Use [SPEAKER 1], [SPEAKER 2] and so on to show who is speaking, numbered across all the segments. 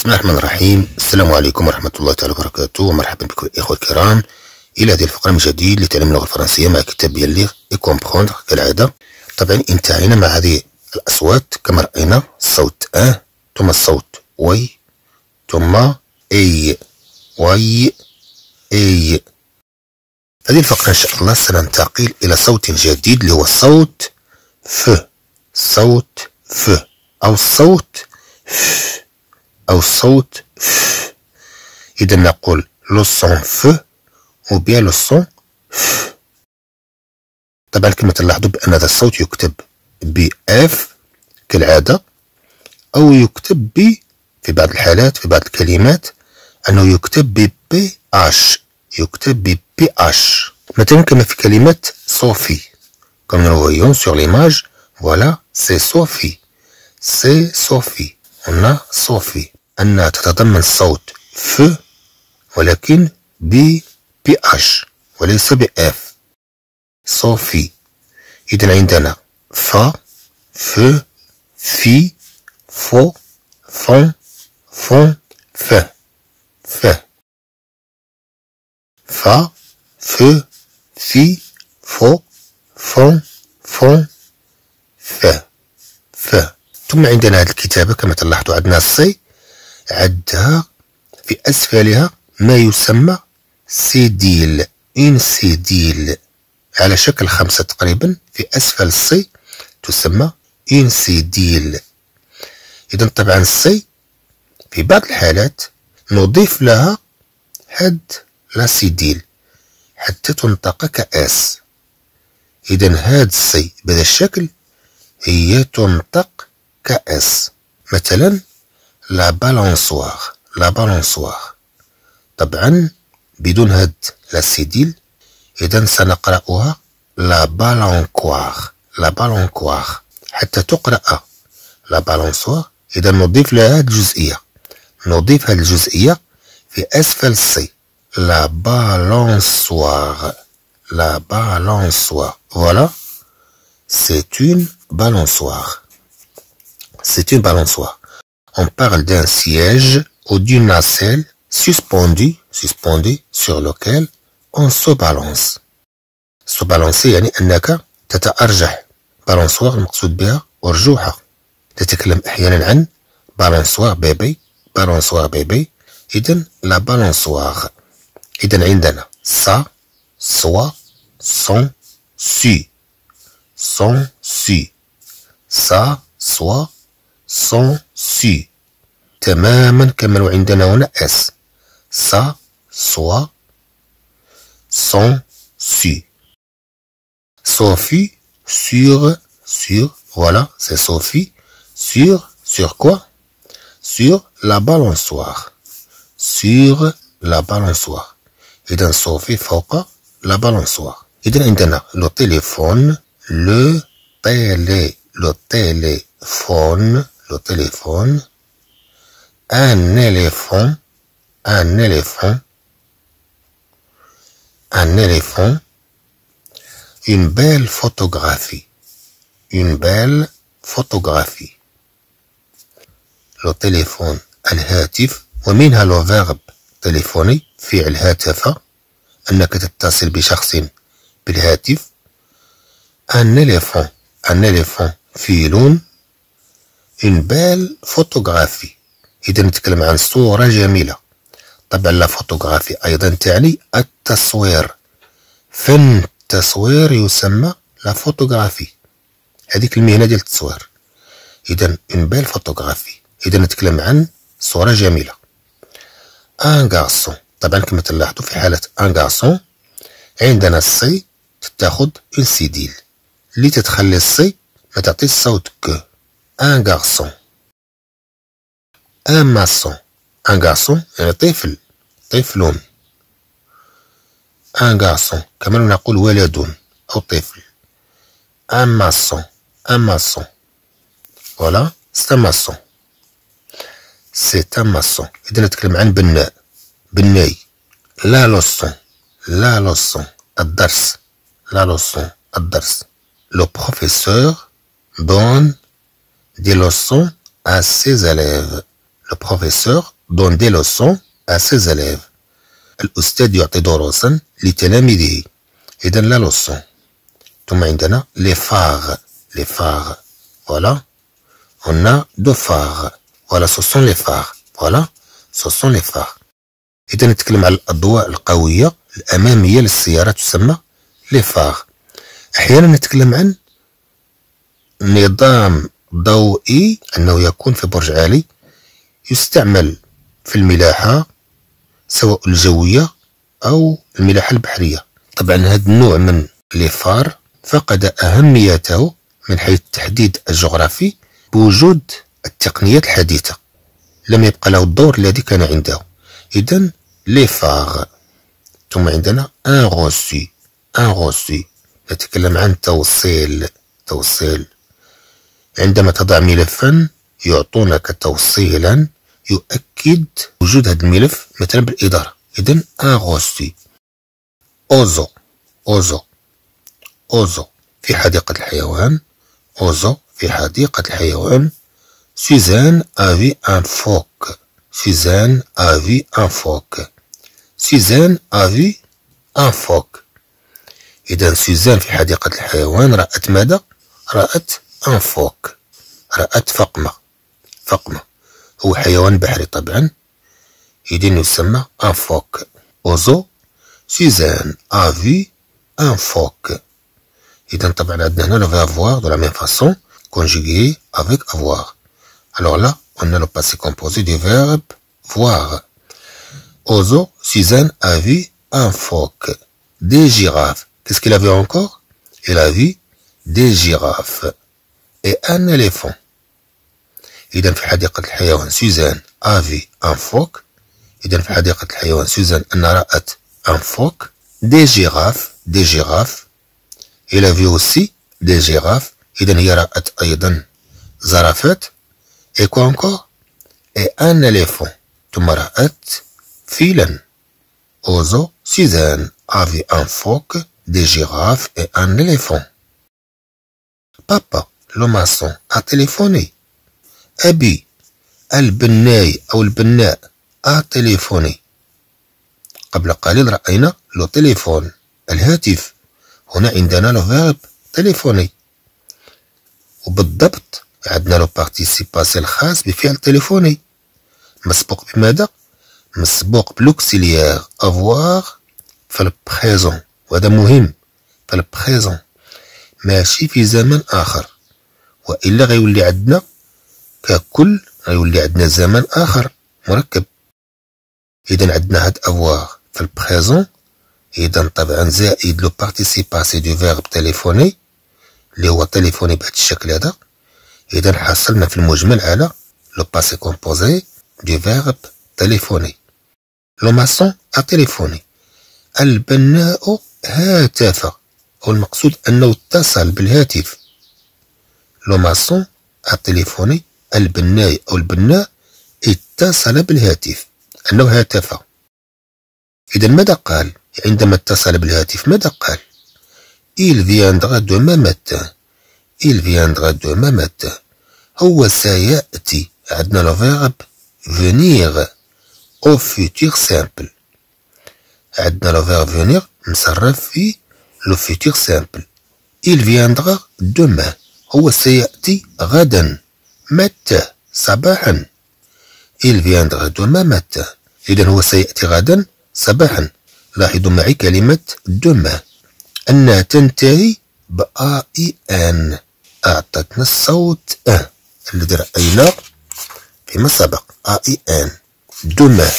[SPEAKER 1] بسم الله الرحمن الرحيم. السلام عليكم ورحمة الله تعالى وبركاته، ومرحبا بكم الإخوة الكرام إلى هذه الفقرة من جديد لتعلم اللغة الفرنسية مع كتاب بيان اي كومبخوندغ كالعادة. طبعا انتهينا مع هذه الأصوات كما رأينا، الصوت ثم الصوت وي، ثم اي وي اي. هذه الفقرة إن شاء الله سننتقل إلى صوت جديد اللي هو الصوت ف، صوت ف أو الصوت ف أو الصوت ف. إذا نقول لو صون ف أو بيان لو صون ف. طبعا كما تلاحظوا بأن هذا الصوت يكتب ب اف كالعادة، أو يكتب ب في بعض الحالات في بعض الكلمات أنه يكتب ب بي اش، يكتب ب بي اش. مثلا كما في كلمة صوفي comme nous le voyons sur l'image. Voilà, c'est Sophie, c'est Sophie. On a Sophie أنها تتضمن الصوت ف ولكن ب بي اش وليس ب اف. صوفي. إذا عندنا ف ف في فو فون فون ف ف ف ف في فو فون فون ف ف. ثم عندنا هذه الكتابة كما تلاحظوا عندنا الصي، عندها في أسفلها ما يسمى سيديل، إن سيديل على شكل 5 تقريبا في أسفل الصي تسمى إن سيديل. إذا طبعا الصي في بعض الحالات نضيف لها هاد لا سيديل حتى تنطق كأس. إذا هاد الصي بهذا الشكل هي تنطق كأس. مثلا لا بالونسوار، لا بالونسوار طبعا بدون هاد لا سيديل. إذا سنقرأها لا بالونكوار، لا بالونكوار حتى تقرأ لا بالونسوار. إذا نضيف لها هاد الجزئية، نضيف هاد الجزئية في أسفل الصي، لا بالونسوار، لا بالونسوار. Voilà, c'est une balançoire. C'est une balançoire. On parle d'un siège ou d'une nacelle suspendue sur lequel on se balance. Se balancer يعني أنك تتأرجح. بالانسوار المقصود بها أرجوحة. تتكلم أحيانا عن بالانسوار بيبي، بالانسوار بيبي. إذن لا بالانسوار. إذن عندنا سا سوا سون سي، سون سي، سا سوا سون سي تماما كما لو عندنا هنا اس. سا سوا سون سي. Sophie sur, voilà, c'est Sophie sur quoi? Sur la balançoire, sur la balançoire. إذا صوفي فوق la balançoire. إذا عندنا le téléphone، le téléphone، un éléphant، une belle photographie، le téléphone الهاتف، ومنها le verbe téléphoner فعل هاتف، أنك تتصل بشخص بالهاتف. un éléphant فيل، une belle photographie إذا نتكلم عن صورة جميلة. طبعا لا فوتوغرافي أيضا تعني التصوير، فن التصوير يسمى لا فوتوغرافي، هذيك المهنة ديال التصوير. إذا une belle photographie إذا نتكلم عن صورة جميلة. un garçon طبعا كما تلاحظوا في حالة un garçon عندنا الصي تتاخد une سيديل اللي تتخلي الصي ما تعطي الصوت ك. un garçon، un maçon، un garçon يعني طفل، طفل. un garçon كما نقول ولد أو طفل. un maçon، un maçon. voilà, c'est un maçon، c'est un maçon. إذا نتكلم عن بناء، بناي. la leçon، la leçon الدرس، la leçon الدرس. le professeur donne des leçons à ses élèves، Le professeur donne des leçons à ses élèves. الأستاذ يعطي دروسا لتلاميذه. إذا لا لوسون. ثم عندنا les phares. Les phares. Voilà. On a deux phares. Voilà, ce sont les phares. Voilà. Ce sont les phares. إذا نتكلم على الأضواء القوية الأمامية للسيارة تسمى les phares. أحيانا نتكلم عن نظام ضوئي أنه يكون في برج عالي يستعمل في الملاحة سواء الجوية أو الملاحة البحرية. طبعا هذا النوع من لي فار فقد أهميته من حيث التحديد الجغرافي بوجود التقنيات الحديثة، لم يبقى له الدور الذي كان عنده. إذن لي فار. ثم عندنا ان روسي. ان روسي نتكلم عن توصيل. توصيل عندما تضع ملفا يعطونك توصيلا يؤكد وجود هذا الملف مثلا بالإدارة. إذن ان روسي. اوزو. اوزو. اوزو في حديقة الحيوان. اوزو في حديقة الحيوان. سوزان افي ان فوك. سوزان افي ان فوك. سوزان افي ان فوك. إذا سوزان في حديقة الحيوان رأت ماذا؟ رأت ان فوك. رأت فقمة. فقمة هو حيوان بحري طبعا، إذا يسمى ان فوك. اوزو سوزان افي ان فوك. إذا طبعا عندنا هنا le verbe voir de la même façon conjugué avec avoir. Alors là, on a le passé composé du verbe voir. Ozo, Suzanne a vu un phoque, des girafes. Qu'est-ce qu'il a vu encore? Il a vu des girafes et un éléphant. إذا في حديقة الحيوان سوزان a vu un phoque. إذا في حديقة الحيوان سوزان أنها رأت un phoque, des girafes, des girafes. Il a vu aussi des girafes. إذا هي رأت أيضا زرافات. Et quoi encore? Et un éléphant. ثم رأت فيلا. Ozo, Suzanne a vu un phoque, des girafes et un éléphant. Papa, le maçon, a téléphoné. أبي البناي أو البناء a téléphoné. قبل قليل رأينا لو تليفون الهاتف. هنا عندنا لو فيرب تليفوني، وبالضبط عندنا لو بارتيسيباسي الخاص بفعل تليفوني مسبوق بماذا؟ مسبوق بلوكسيليير افوار في البريزون، وهذا مهم في البريزون ماشي في زمن آخر، وإلا غيولي عندنا ككل غيولي عندنا زمن آخر مركب. إذا عندنا هاد افوار في البريزون، إذا طبعا زائد لو بارتيسيباسي دو فيرب تليفوني اللي هو تليفوني بهذا الشكل هذا. إذا حصلنا في المجمل على لو باسي كومبوزي دو فيرب تليفوني. لو ماسون ا تليفوني. البناء هاتف، والمقصود أنه اتصل بالهاتف. لو ماسون ا تليفوني. البناي أو البناء اتصل بالهاتف، أنه هاتف. إذا ماذا قال عندما اتصل بالهاتف؟ ماذا قال؟ Il viendra demain matin. Il viendra demain matin. هو سيأتي. عندنا لو فيرب venir au futur simple. عندنا لو فيرب venir مصرف في لو futur simple. Il viendra demain. هو سيأتي غدا. متى؟ صباحا. Il viendra demain matin. إذا هو سيأتي غدا صباحا. لاحظوا معي كلمة demain أنها تنتهي ب AIN. أعطتنا الصوت الذي رأينا فيما سبق. AIN. demain.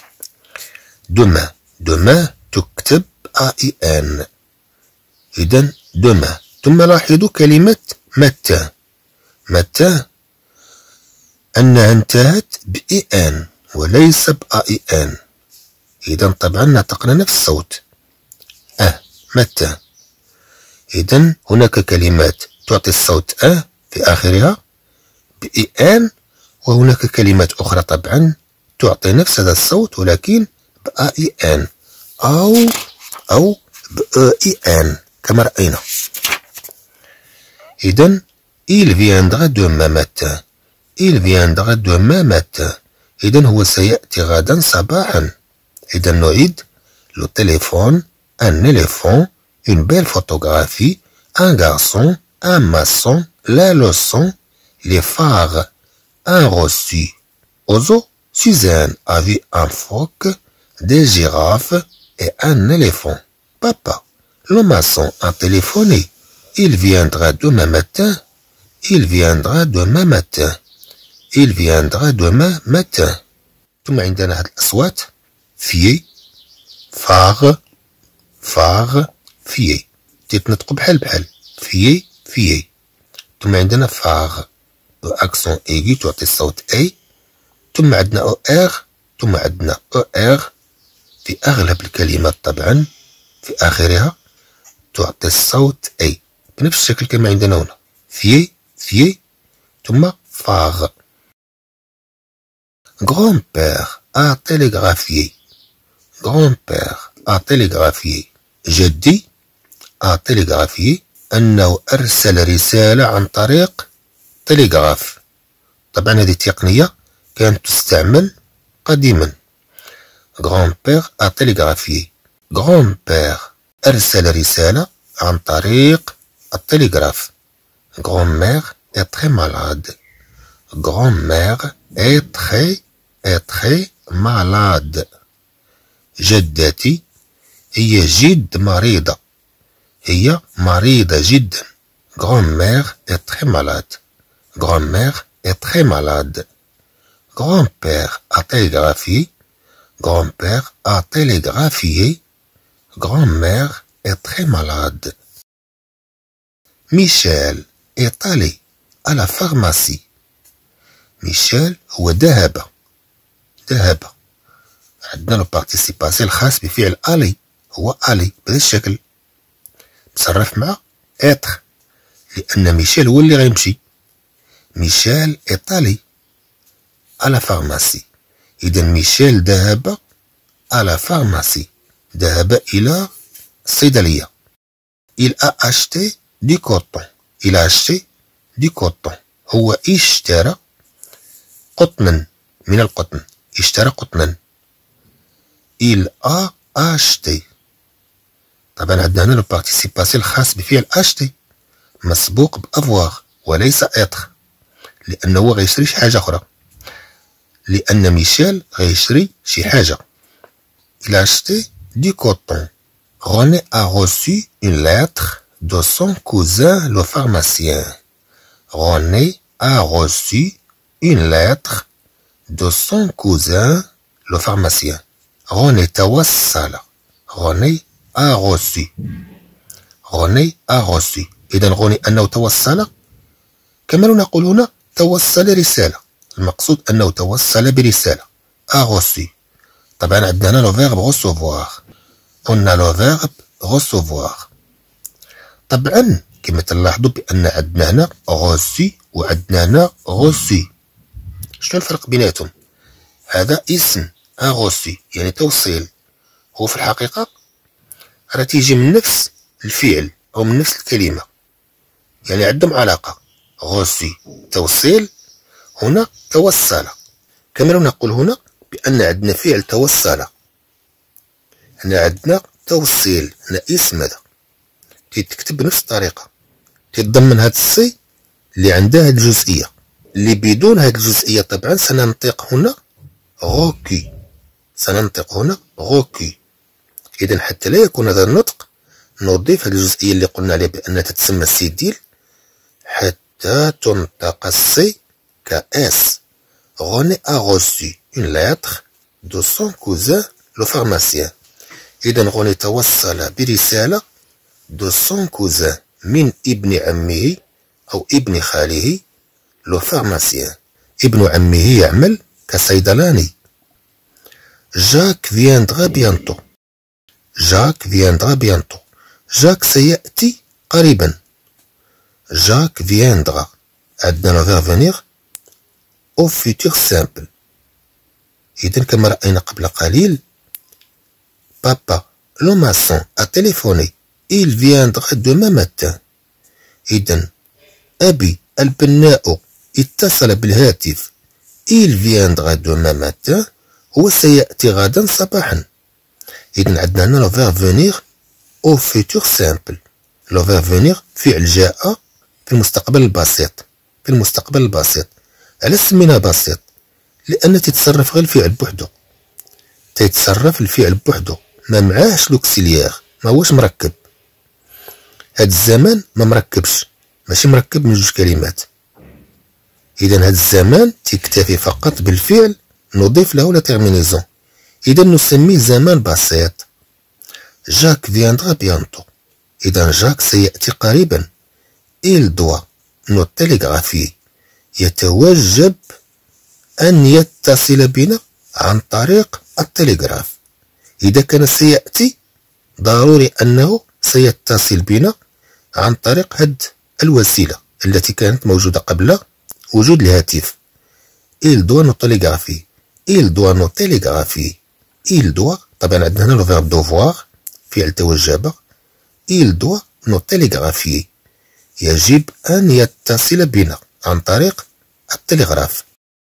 [SPEAKER 1] demain. demain تكتب AIN. إذا demain. ثم لاحظوا كلمة متى. متى أنها انتهت ب AN وليس ب AIN. إذا طبعا نطقنا نفس الصوت. متى. إذا هناك كلمات تعطي الصوت في آخرها بإن، وهناك كلمات أخرى طبعا تعطي نفس هذا الصوت ولكن بإن أو بإن كما رأينا. إذا il viendra demain matin. Il viendra demain matin. إذن هو سيأتي غدا صباحا. إذن نعيد: le téléphone, un éléphant, une belle photographie, un garçon, un maçon, la leçon, les phares, un reçu. Au zoo, Suzanne a vu un phoque, des girafes et un éléphant. Papa, le maçon a téléphoné. Il viendra demain matin. Il viendra demain matin. Il viendra demain matin. ثم عندنا هاد الأصوات: فيي، فاغ، فاغ، فيي، تتنطقوا بحال فيي فيي. ثم عندنا فاغ دو أكسون إيغي تعطي الصوت أي. ثم عندنا أو إغ. ثم عندنا أو إغ في أغلب الكلمات طبعا في آخرها تعطي الصوت أي بنفس الشكل كما عندنا هنا: فيي فيي ثم فاغ. Grand-père a télégraphié. Grand-père a télégraphié. جدي a télégraphié أنه أرسل رسالة عن طريق تلغراف. طبعا هذه التقنية كانت تستعمل قديما. Grand-père a télégraphié. Grand-père أرسل رسالة عن طريق التلغراف. Grand-mère est très malade. Grand-mère est très malade. جدتي هي جد مريضة. هي مريضة جدا. Grand-mère est très malade. Grand-mère est très malade. Grand-père a télégraphié. Grand-père a télégraphié. Grand-mère est très malade. Michel est allé à la pharmacie. ميشيل هو ذهب. عندنا لو بارتيسيباسي الخاص بفعل ألي هو ألي بهذا الشكل مصرف مع إتر، لأن ميشيل هو اللي غيمشي. ميشيل إيطالي على فارماسي. إذا ميشيل ذهب على فارماسي، ذهب إلى الصيدلية. Il a acheté du coton. Il a acheté du coton. هو اشترى قطنا من القطن. اشترى قطنا. Il a acheté. طبعا عندنا هنا لو بارتيسيباسي الخاص بفعل acheté مسبوق بأفواغ وليس إتر، لأنه هو غيشري شي حاجة أخرى، لأن ميشيل غيشري شي حاجة. Il a acheté du coton. René a reçu une lettre de son cousin le pharmacien. René a reçu une lettre de son cousin le pharmacien. René توصل. René a reçu. René a reçu. إذا غني أنه توصل كما نقول هنا توصل رسالة. المقصود أنه توصل برسالة. a reçu. طبعا عندنا هنا لو فيرب recevoir. قلنا لو فيرب recevoir. طبعا كما تلاحظوا بأن عندنا هنا reçu وعندنا هنا reçu. شنو الفرق بيناتهم؟ هذا اسم reçu يعني توصيل، هو في الحقيقة راه تيجي من نفس الفعل أو من نفس الكلمة، يعني عندهم علاقة. reçu توصيل، هنا توصل. كما لو نقول هنا بأن عندنا فعل توصل، هنا عندنا توصيل، هنا اسم هذا تيتكتب بنفس الطريقة، تتضمن هاد السي اللي عندها هاد الجزئية، اللي بدون هاد الجزئية طبعا سننطق هنا غوكي. سننطق هنا غوكي. إذا حتى لا يكون هذا النطق نضيف هاد الجزئية اللي قلنا عليها بأنها تتسمى سيديل حتى تنطق السي كأس. René a reçu une lettre de son cousin le pharmacien. إذا غوني توصل برسالة de son cousin من ابن عمه أو ابن خاله le pharmacien. ابن عمه يعمل كصيدلاني. Jacques viendra bientôt. Jacques viendra bientôt. Jacques سيأتي قريبا. Jacques viendra. عندنا le verbe venir au futur simple. إذن كما رأينا قبل قليل Papa, le maçon a téléphoné. Il viendra demain matin. إذن أبي البناء اتصل بالهاتف. il viendra demain matin هو سيأتي غدا صباحا. إذن عندنا هنا لو فيرب فونيغ أو فيتور سامبل. لو فيرب فونيغ فعل جاء في المستقبل البسيط، في المستقبل البسيط. علاش سميناه بسيط؟ لأن تيتصرف غير الفعل بوحدو، تيتصرف الفعل بوحدو، ما معاهش لوكسيليير، ما هوش مركب. هاد الزمان ما مركبش، ماشي مركب من جوج كلمات. إذن هاد الزمان تكتفي فقط بالفعل نضيف له لا تيرمينيزون. إذا نسميه زمان بسيط. جاك فياندرا بيانتو. إذا جاك سيأتي قريبا. il doit nous télégraphier. يتوجب أن يتصل بنا عن طريق التلغراف. إذا كان سيأتي ضروري أنه سيتصل بنا عن طريق هاد الوسيلة التي كانت موجودة قبل وجود الهاتف. il doit nous télégraphier. il doit nous télégraphier. il doit طبعا عندنا هنا لو فيرب دوفوار فعل توجب. il doit nous télégraphier. يجب أن يتصل بنا عن طريق التلغراف.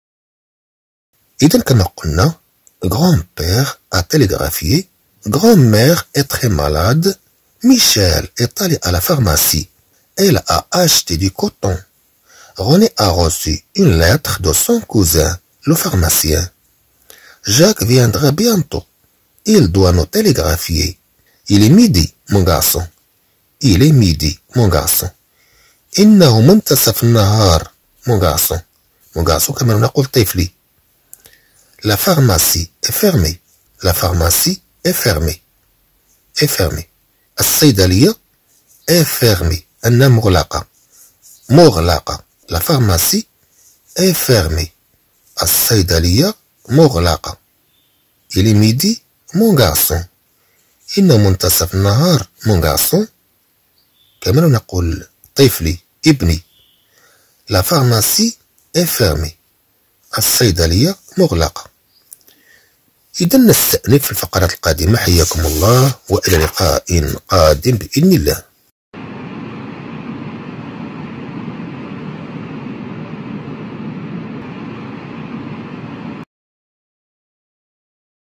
[SPEAKER 1] إذا كما قلنا grand-père a télégraphié. grand-mère est très malade. Michel est allé à la pharmacie. Elle a acheté du coton. René a reçu une lettre de son cousin, le pharmacien. Jacques viendra bientôt. Il doit nous télégraphier. Il est midi, mon garçon. Il est midi, mon garçon. إنه منتصف النهار mon garçon. mon garçon كما نقول طفلي. La pharmacie est fermée. La pharmacie est fermée. est fermée. الصيدلية est fermée. أنها مغلقة. مغلقة. La pharmacie est fermée. الصيدلية مغلقة. Il est midi mon garçon. إنه منتصف النهار mon garçon. كما نقول طفلي ابني. La pharmacie est fermée. الصيدلية مغلقة. إذا نستأنف في الفقرات القادمة. حياكم الله وإلى لقاء قادم بإذن الله.